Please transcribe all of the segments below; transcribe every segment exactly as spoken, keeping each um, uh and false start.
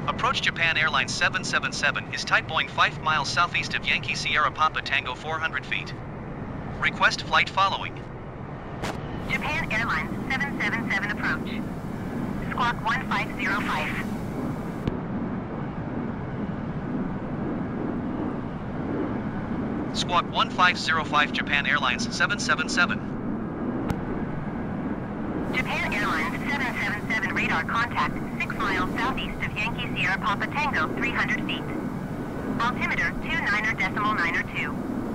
Approach Japan Airlines seven seven seven is type Boeing five miles southeast of Yankee Sierra Papa Tango four hundred feet. Request flight following. Japan Airlines seven seven seven approach. Squawk one five zero five. Squawk one five zero five Japan Airlines seven seven seven. Japan Airlines seven seven seven radar contact six miles southeast of Yankee Sierra Papa Tango three hundred feet. Altimeter two niner decimal niner two.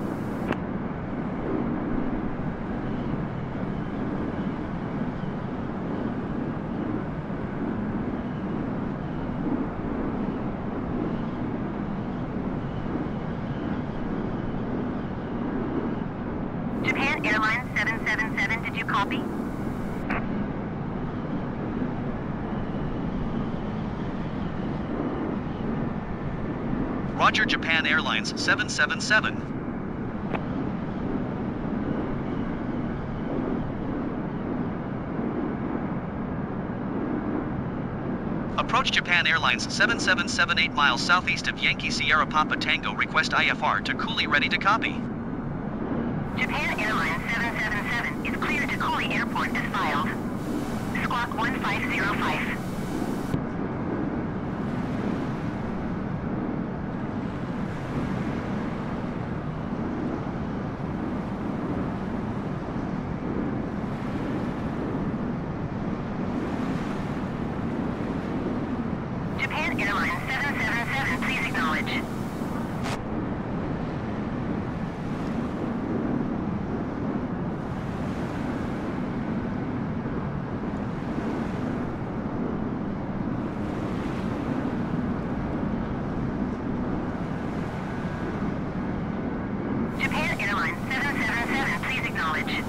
Japan Airlines seven seven seven, did you copy? Roger, Japan Airlines seven seven seven. Approach Japan Airlines seven seven seven eight miles southeast of Yankee Sierra Papa Tango. Request I F R to Cooley, ready to copy. Japan Airlines seven seven seven is cleared to Cooley Airport as filed. Squawk one five zero five. Japan Airlines seven seven seven, please acknowledge. Japan Airlines seven seven seven, please acknowledge.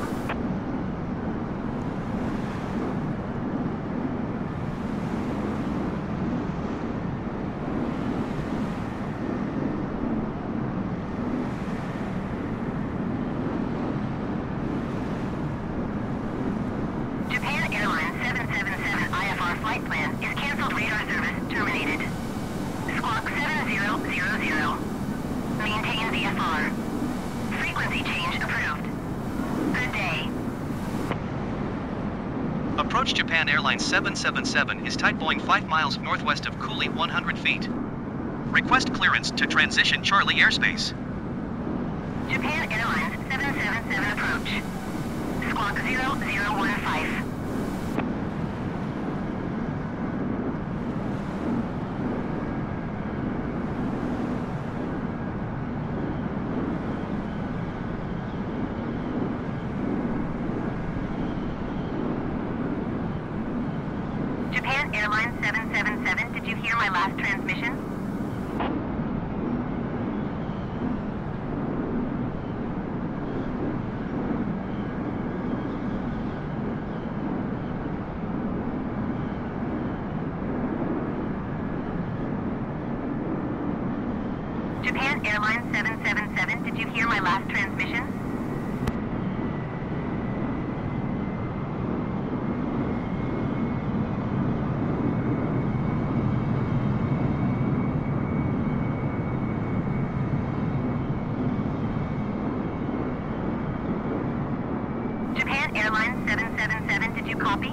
Japan Airlines seven seven seven I F R flight plan is canceled, radar service terminated. Squawk seven zero zero zero. Maintain V F R. Frequency change approved. Good day. Approach Japan Airlines seven seven seven is type Boeing five miles northwest of Cooley one hundred feet. Request clearance to transition Charlie airspace. Japan Airlines seven seven seven approach. Squawk zero zero one five. Japan Airlines seven seven seven, did you hear my last transmission? Japan Airlines seven seven seven, did you hear my last transmission? Japan Airlines seven seven seven, did you copy?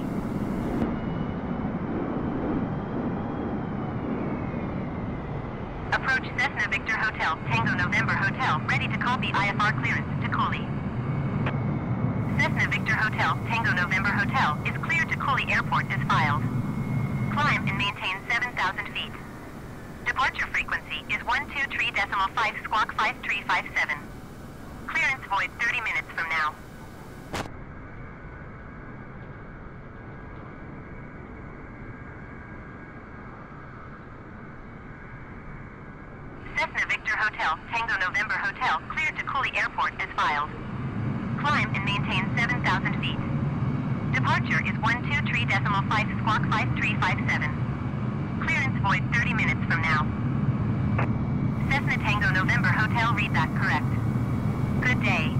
Approach Cessna Victor Hotel, Tango November Hotel, ready to copy I F R clearance to Cooley. Cessna Victor Hotel, Tango November Hotel, is cleared to Cooley Airport as filed. Climb and maintain seven thousand feet. Departure frequency is one two three decimal five, squawk five three five seven. Clearance void thirty minutes from now. Cessna Victor Hotel, Tango November Hotel, cleared to Cooley Airport as filed. Climb and maintain seven thousand feet. Departure is one two three decimal five, squawk five three five seven. Clearance void thirty minutes from now. Cessna Tango November Hotel, read that correct. Good day.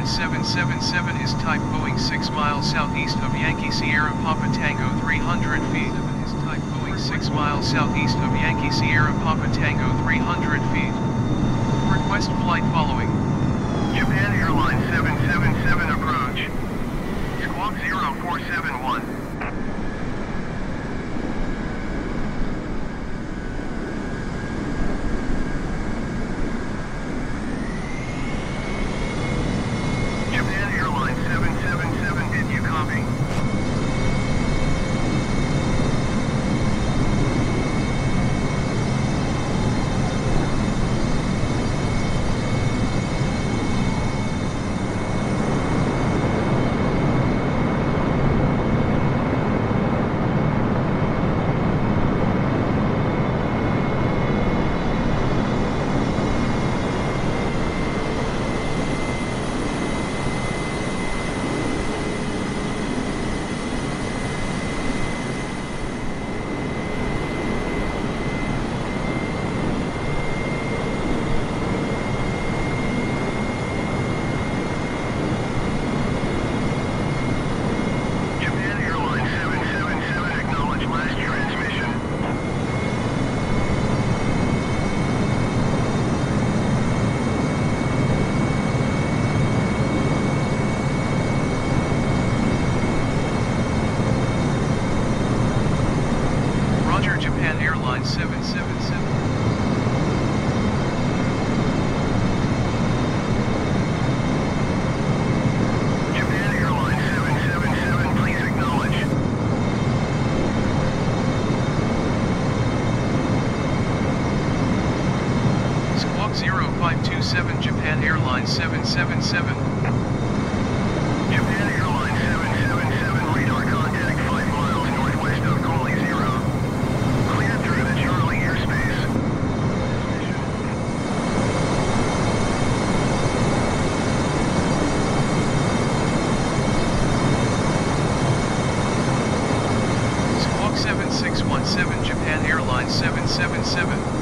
Airlines seven seven seven is type Boeing six miles southeast of Yankee Sierra Papa Tango three hundred feet. Is type Boeing six miles southeast of Yankee Sierra Papa Tango three hundred feet. Request flight following. Japan Airlines seven seven seven approach. Squawk zero four seven one. Japan Airlines seven seven seven, did you copy? Japan Airlines seven seven seven, acknowledge last transmission. Roger, Japan Airlines seven seven seven. Japan Airlines seven seven seven, please acknowledge. Squawk zero five two seven, Japan Airlines seven seven seven. Japan Airlines seven seven seven, radar contact five miles northwest of Cooley Zero. Cleared through the Charlie airspace. Squawk seven six one seven, Japan Airlines seven seven seven.